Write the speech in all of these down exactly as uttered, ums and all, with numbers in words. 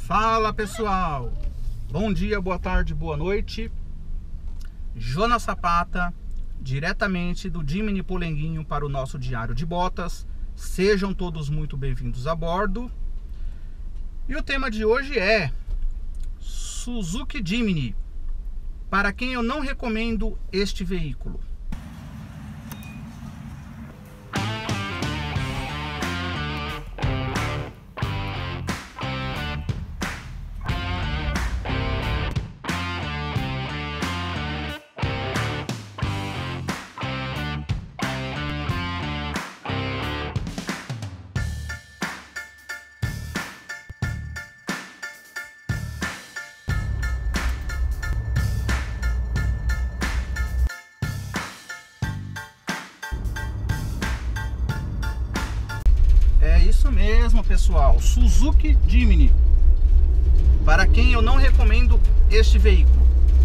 Fala pessoal, bom dia, boa tarde, boa noite. Jonas Zapata, diretamente do Jimny Polenguinho para o nosso Diário de Botas. Sejam todos muito bem-vindos a bordo. E o tema de hoje é Suzuki Jimny, para quem eu não recomendo este veículo. É isso mesmo, pessoal, Suzuki Jimny, para quem eu não recomendo este veículo.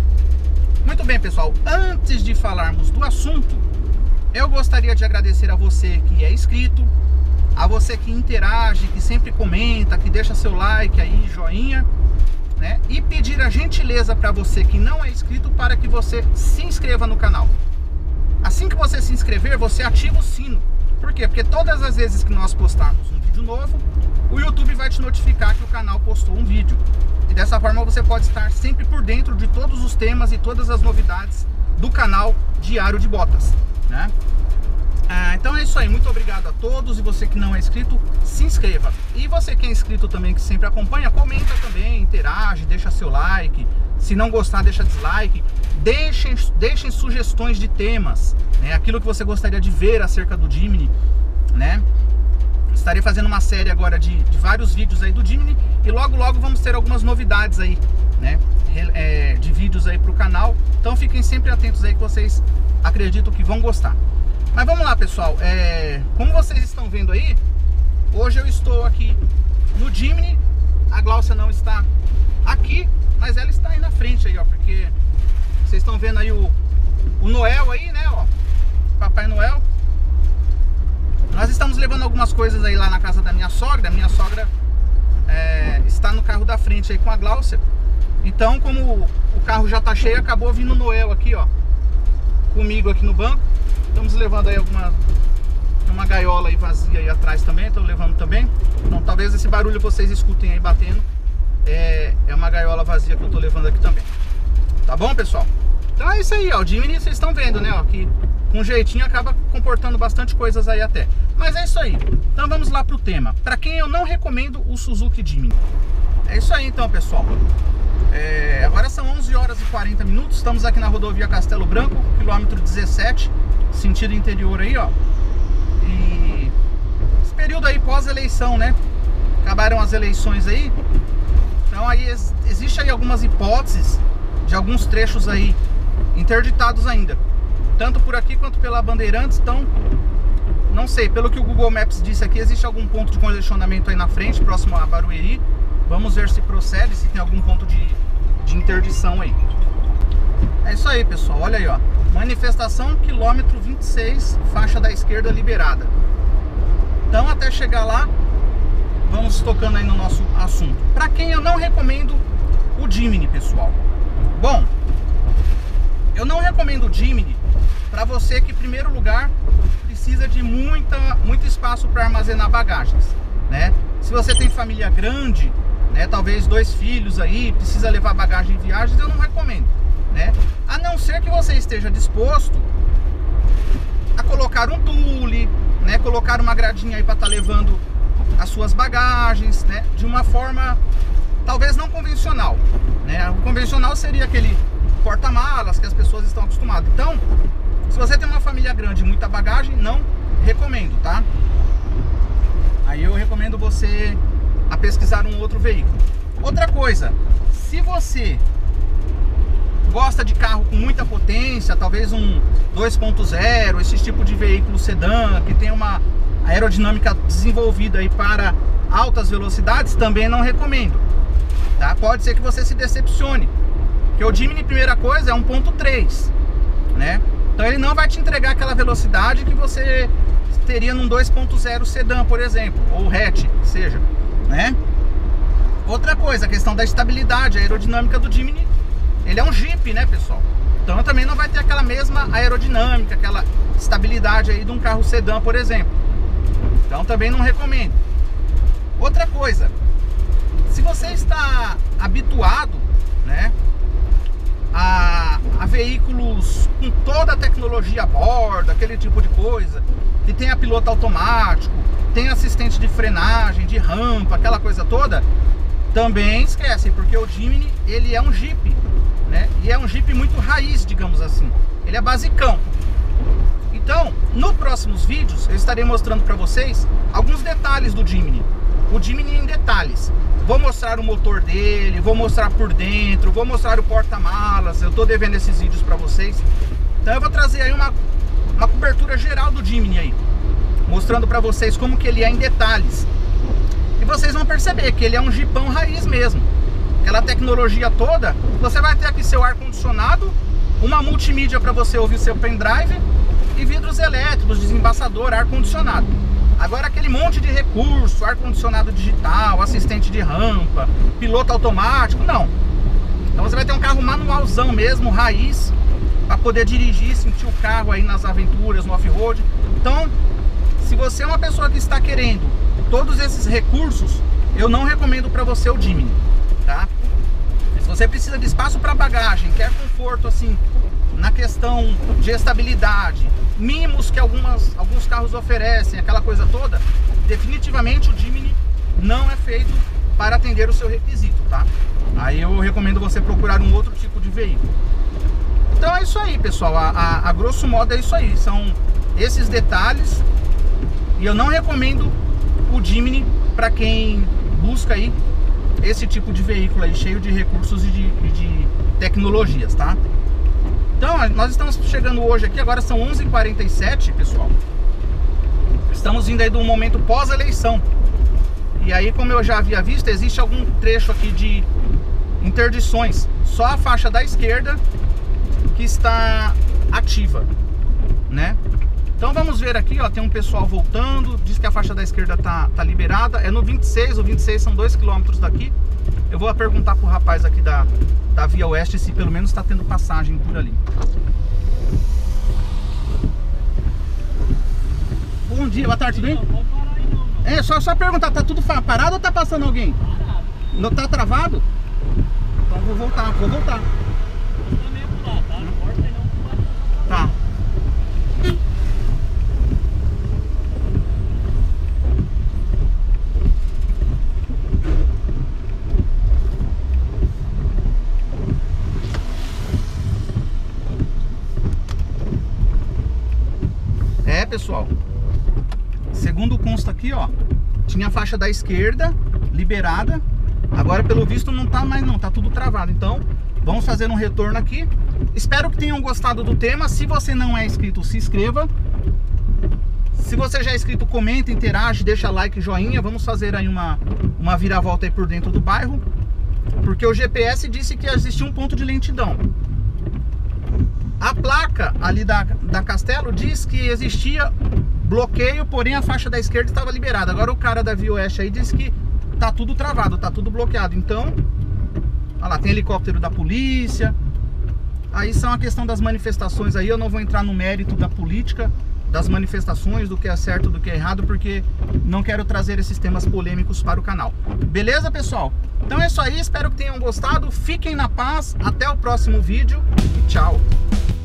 Muito bem, pessoal, antes de falarmos do assunto, eu gostaria de agradecer a você que é inscrito, a você que interage, que sempre comenta, que deixa seu like aí, joinha, né? E pedir a gentileza para você que não é inscrito para que você se inscreva no canal. Assim que você se inscrever, você ativa o sino. Por quê? Porque todas as vezes que nós postarmos um vídeo novo, o YouTube vai te notificar que o canal postou um vídeo. E dessa forma você pode estar sempre por dentro de todos os temas e todas as novidades do canal Diário de Botas, né? Ah, então é isso aí, muito obrigado a todos. E você que não é inscrito, se inscreva. E você que é inscrito também, que sempre acompanha, comenta também, interage, deixa seu like. Se não gostar, deixa dislike. Deixem, deixem sugestões de temas, né? Aquilo que você gostaria de ver acerca do Jimny, né? Estarei fazendo uma série agora de, de vários vídeos aí do Jimny. E logo logo vamos ter algumas novidades aí, né? É, de vídeos aí pro canal. Então fiquem sempre atentos aí que vocês acreditam que vão gostar. Mas vamos lá, pessoal, é, como vocês estão vendo aí, hoje eu estou aqui no Jimny. A Glaucia não está aqui, mas ela está aí na frente aí, ó, porque vocês estão vendo aí o, o Noel aí, né, ó, Papai Noel. Nós estamos levando algumas coisas aí lá na casa da minha sogra. A minha sogra é, está no carro da frente aí com a Glaucia. Então, como o carro já tá cheio, acabou vindo o Noel aqui, ó, comigo aqui no banco. Estamos levando aí alguma uma gaiola aí vazia aí atrás também, estou levando também. Então talvez esse barulho vocês escutem aí batendo. É, é uma gaiola vazia que eu estou levando aqui também. Tá bom, pessoal? Então é isso aí, ó. O Jimny, vocês estão vendo, né, ó, que com jeitinho acaba comportando bastante coisas aí até. Mas é isso aí. Então vamos lá pro tema. Para quem eu não recomendo o Suzuki Jimny. É isso aí então, pessoal. É, agora são onze horas e quarenta minutos. Estamos aqui na rodovia Castelo Branco, quilômetro dezessete, sentido interior aí, ó. E esse período aí pós-eleição, né? Acabaram as eleições aí. Então aí existe aí algumas hipóteses de alguns trechos aí interditados ainda, tanto por aqui quanto pela Bandeirantes. Então, não sei, pelo que o Google Maps disse aqui, existe algum ponto de congestionamento aí na frente, próximo a Barueri. Vamos ver se procede, se tem algum ponto de, de interdição aí. É isso aí, pessoal, olha aí, ó. Manifestação, quilômetro vinte e seis, faixa da esquerda liberada. Então, até chegar lá, vamos tocando aí no nosso assunto. Para quem eu não recomendo o Jimny, pessoal. Bom, eu não recomendo o Jimny para você que, em primeiro lugar, precisa de muita, muito espaço para armazenar bagagens, né? Se você tem família grande, né, talvez dois filhos aí, precisa levar bagagem em viagens, eu não recomendo, né? A não ser que você esteja disposto a colocar um tule, né, colocar uma gradinha aí para estar tá levando as suas bagagens, né, de uma forma talvez não convencional, né? O convencional seria aquele porta-malas que as pessoas estão acostumadas. Então, se você tem uma família grande e muita bagagem, não recomendo, tá? Aí eu recomendo você a pesquisar um outro veículo. Outra coisa, se você gosta de carro com muita potência, talvez um dois ponto zero, esse tipo de veículo sedã, que tem uma aerodinâmica desenvolvida aí para altas velocidades, também não recomendo, tá? Pode ser que você se decepcione, porque o Jimny, primeira coisa, é um ponto três, né? Então ele não vai te entregar aquela velocidade que você teria num dois ponto zero sedã, por exemplo, ou hatch, seja, né? Outra coisa, a questão da estabilidade aerodinâmica do Jimny. Ele é um Jeep, né, pessoal? Então também não vai ter aquela mesma aerodinâmica, aquela estabilidade aí de um carro sedã, por exemplo. Então também não recomendo. Outra coisa, se você está habituado, né, a, a veículos com toda a tecnologia a bordo, aquele tipo de coisa, que tem a piloto automático, tem assistente de frenagem, de rampa, aquela coisa toda, também esquece, porque o Jimny, ele é um Jeep, né? E é um Jeep muito raiz, digamos assim. Ele é basicão. Então, nos próximos vídeos, eu estarei mostrando para vocês alguns detalhes do Jimny. O Jimny em detalhes. Vou mostrar o motor dele, vou mostrar por dentro, vou mostrar o porta-malas. Eu tô devendo esses vídeos para vocês. Então eu vou trazer aí uma, uma cobertura geral do Jimny aí, mostrando para vocês como que ele é em detalhes. E vocês vão perceber que ele é um Jeepão raiz mesmo. Aquela tecnologia toda. Você vai ter aqui seu ar-condicionado, uma multimídia para você ouvir seu pendrive e vidros elétricos, desembaçador, ar-condicionado. Agora aquele monte de recurso, ar-condicionado digital, assistente de rampa, piloto automático, não. Então você vai ter um carro manualzão mesmo, raiz, para poder dirigir, sentir o carro aí nas aventuras, no off-road. Então, se você é uma pessoa que está querendo todos esses recursos, eu não recomendo para você o Jimny, tá? Se você precisa de espaço para bagagem, quer conforto assim, na questão de estabilidade, mimos que algumas, alguns carros oferecem, aquela coisa toda, definitivamente o Jimny não é feito para atender o seu requisito, tá? Aí eu recomendo você procurar um outro tipo de veículo. Então é isso aí, pessoal, a, a, a grosso modo é isso aí, são esses detalhes. E eu não recomendo o Jimny para quem busca aí esse tipo de veículo aí, cheio de recursos e de, e de tecnologias, tá? Então, nós estamos chegando hoje aqui, agora são onze e quarenta e sete, pessoal. Estamos indo aí de um momento pós-eleição. E aí, como eu já havia visto, existe algum trecho aqui de interdições. Só a faixa da esquerda que está ativa, né? Então vamos ver aqui, ó, tem um pessoal voltando, diz que a faixa da esquerda tá, tá liberada, é no vinte e seis, o vinte e seis são dois quilômetros daqui. Eu vou perguntar pro rapaz aqui da, da Via Oeste se pelo menos está tendo passagem por ali. Bom dia, boa tarde, tudo bem? Não, não parar aí não, não. É, só, só perguntar, tá tudo parado ou tá passando alguém? Parado. Não tá travado? Então vou voltar, vou voltar. Você também é pro lado, tá? Não corta aí não, não vai. Tá. É, pessoal, segundo consta aqui, ó, tinha a faixa da esquerda liberada, agora pelo visto não tá mais não, tá tudo travado. Então vamos fazer um retorno aqui. Espero que tenham gostado do tema. Se você não é inscrito, se inscreva. Se você já é inscrito, comenta, interage, deixa like, joinha. Vamos fazer aí uma, uma viravolta aí por dentro do bairro, porque o G P S disse que existia um ponto de lentidão. A placa ali da, da Castelo diz que existia bloqueio, porém a faixa da esquerda estava liberada. Agora o cara da Via Oeste aí diz que tá tudo travado, tá tudo bloqueado. Então, olha lá, tem helicóptero da polícia. Aí são a questão das manifestações aí. Eu não vou entrar no mérito da política, das manifestações, do que é certo, do que é errado, porque não quero trazer esses temas polêmicos para o canal. Beleza, pessoal? Então é isso aí, espero que tenham gostado. Fiquem na paz, até o próximo vídeo e tchau!